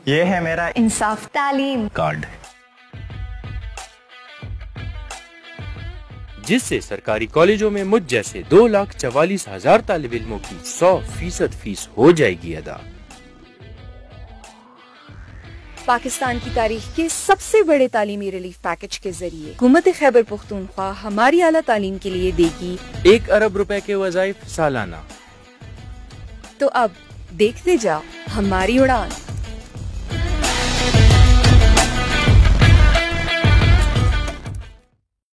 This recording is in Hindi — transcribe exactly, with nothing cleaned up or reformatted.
ये है मेरा इंसाफ तालीम कार्ड, जिससे सरकारी कॉलेजों में मुझ जैसे दो लाख चवालीस हजार तालिब इल्मों की सौ फीसद फीस हो जाएगी अदा। पाकिस्तान की तारीख के सबसे बड़े तालीमी रिलीफ पैकेज के जरिए हुकूमत खैबर पख्तूनख्वा हमारी आला तालीम के लिए देगी एक अरब रुपए के वज़ाइफ सालाना। तो अब देखते जाओ हमारी उड़ान।